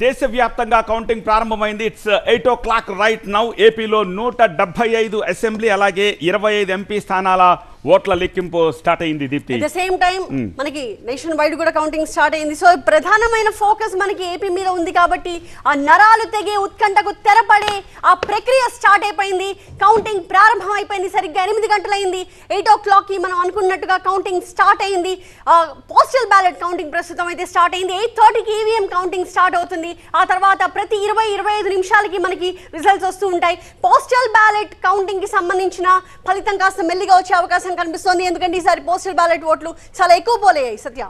దేశవ్యాప్తంగా కౌంటింగ్ ప్రారంభమైంది. It's 8 o'clock right now. ఏపీలో 175 అసెంబ్లీ అలాగే 25 ఎంపీ స్థానాల ఓట్ల లెక్కింపు స్టార్ట్ అయింది. Deepti at the same time మనకి నేషన్ వైడ్ కూడా కౌంటింగ్ స్టార్ట్ అయింది. సో ప్రధానమైన ఫోకస్ మనకి ఏపీ మీద ఉంది కాబట్టి ఆ నరాలు తెగే ఉత్కంఠకు తెరపడే ఆ ప్రక్రియ స్టార్ట్ అయిపోయింది. కౌంటింగ్ ప్రారంభం అయిపోయింది. సరిగ్గా 8 గంటలైంది. 8 o'clock కి మనం అనుకున్నట్టుగా కౌంటింగ్ స్టార్ట్ అయింది. పోస్టల్ బ్యాలెట్ కౌంటింగ్ ప్రస్తుతం అయితే స్టార్ట్ అయింది. 8:30 కి ఈవీఎం కౌంటింగ్ స్టార్ట్ అవుతుంది. ఆ తర్వాత ప్రతి 20-25 నిమిషాలకి మనకి రిజల్ట్స్ వస్తూ ఉంటాయి. పోస్టల్ బ్యాలెట్ కౌంటింగ్ కి సంబంధించిన ఫలితం కాస్త మెల్లిగా వచ్చే అవకాశం కనిపిస్తుంది. ఎందుకంటే ఈసారి పోస్టల్ బ్యాలెట్ ఓట్లు చాలా ఎక్కువ పోలేయాయి. సత్య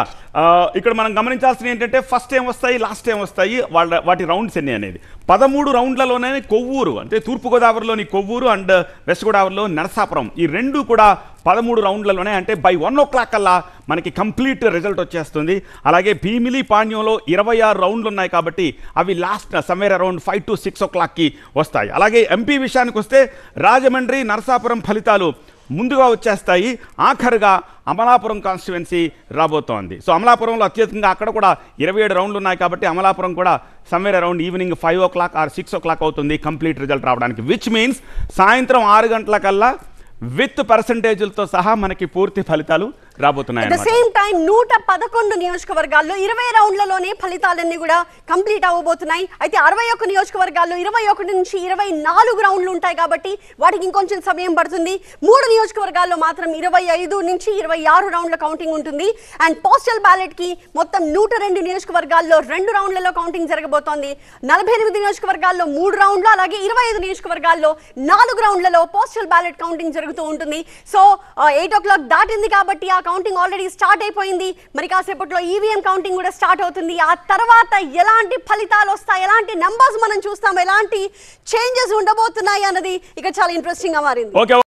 ఇక్కడ మనం గమనించాల్సింది ఏంటంటే ఫస్ట్ ఏం వస్తాయి, లాస్ట్ ఏం వస్తాయి, వాటి రౌండ్స్ ఎన్ని అనేది. 13 రౌండ్లలోనే కొవ్వూరు అంటే తూర్పుగోదావరిలోని కొవ్వూరు అండ్ వెస్ట్ గోదావరిలో నరసాపురం ఈ రెండు కూడా 13 రౌండ్లలోనే అంటే బై 1 o'clock కల్లా మనకి కంప్లీట్ రిజల్ట్ వచ్చేస్తుంది. అలాగే భీమిలి పాణ్యంలో 26 రౌండ్లు ఉన్నాయి కాబట్టి అవి లాస్ట్ సమ్వేర్ అరౌండ్ 5 to 6 o'clockకి వస్తాయి. అలాగే ఎంపీ విషయానికి వస్తే రాజమండ్రి నరసాపురం ఫలితాలు ముందుగా వచ్చేస్తాయి. ఆఖరుగా అమలాపురం కాన్స్టిట్యువెన్సీ రాబోతోంది. సో అమలాపురంలో అత్యధికంగా అక్కడ కూడా 27 రౌండ్లు ఉన్నాయి కాబట్టి అమలాపురం కూడా somewhere around evening 5 o'clock or 6 o'clock అవుతుంది కంప్లీట్ రిజల్ట్ రావడానికి. విచ్ మీన్స్ సాయంత్రం 6 గంటల కల్లా విత్ పర్సంటేజ్లతో సహా మనకి పూర్తి ఫలితాలు రాబోతున్నాయి. అట్ ద సేమ్ టైం 111 నియోజకవర్గాల్లో 20 రౌండ్లలోనే ఫలితాలన్నీ కూడా కంప్లీట్ అవ్వబోతున్నాయి. అయితే 61 నియోజకవర్గాల్లో 21 నుంచి 24 రౌండ్లు ఉంటాయి కాబట్టి వాటికి ఇంకొంచెం సమయం పడుతుంది. 3 నియోజకవర్గాల్లో మాత్రం 25 నుంచి 26 రౌండ్ల కౌంటింగ్ ఉంటుంది. అండ్ పోస్టల్ బ్యాలెట్ కి మొత్తం 102 నియోజకవర్గాల్లో 2 రౌండ్లలో కౌంటింగ్ జరగబోతోంది. 48 నియోజకవర్గాల్లో 3 రౌండ్లు అలాగే 25 నియోజకవర్గాల్లో 4 రౌండ్లలో పోస్టల్ బ్యాలెట్ కౌంటింగ్ జరుగుతూ ఉంటుంది. సో 8 o'clock దాటింది కాబట్టి ఆ కౌంటింగ్ ఆల్రెడీ స్టార్ట్ అయిపోయింది. మరి కాసేపట్లో ఈవీఎం కౌంటింగ్ కూడా స్టార్ట్ అవుతుంది. ఆ తర్వాత ఎలాంటి ఫలితాలు వస్తాయి, ఎలాంటి నంబర్స్ మనం చూస్తాం, ఎలాంటి చేంజెస్ ఉండబోతున్నాయి అన్నది ఇక చాలా ఇంట్రెస్టింగ్ గా మారింది.